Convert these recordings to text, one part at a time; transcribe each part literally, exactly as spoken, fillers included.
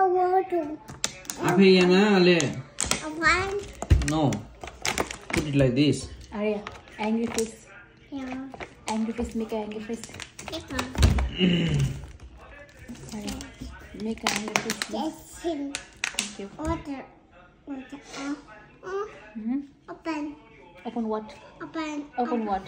want to. Aria, le. I want. No. Put it like this. Aria, angry face. Yeah. Angry face, make an angry face. Yeah. Aria, make an angry face. Yes, him. Thank you. Water. Water. Uh, uh, Mm-hmm. open. Open what? Open. Open what?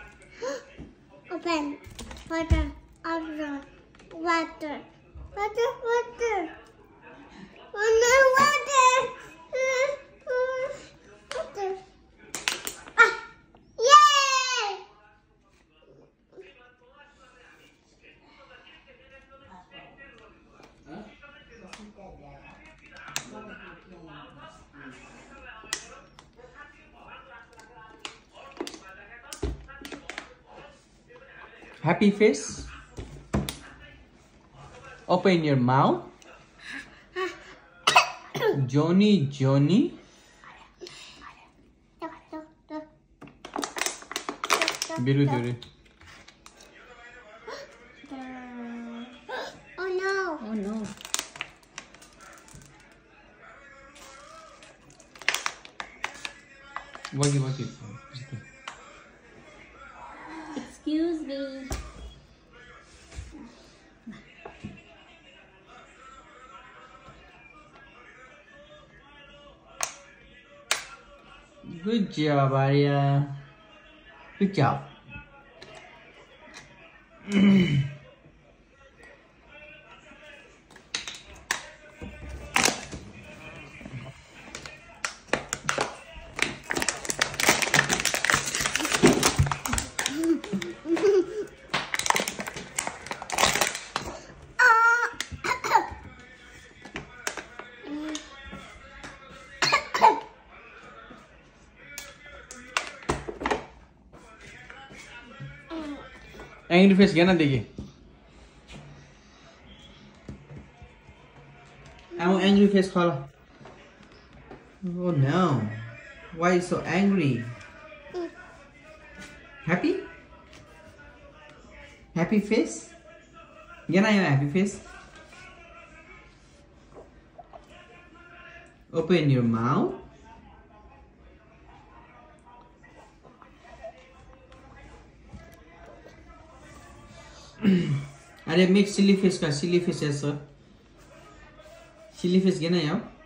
Open. Water. Water. Water. Water. Water. Oh no, water. Uh, uh, water. Ah! Yay! Happy face. Open your mouth. Johnny, Johnny. Biru, biru. Oh no. Oh no. What you what you? Excuse me. Good job, Aria. Good job. Angry face gana degi. I'm angry face khala. Oh no. Why so angry? Happy? Happy face? Gana your happy face? Open your mouth. Aria, make silly face ka silly face as sir. Silly face gana yaw.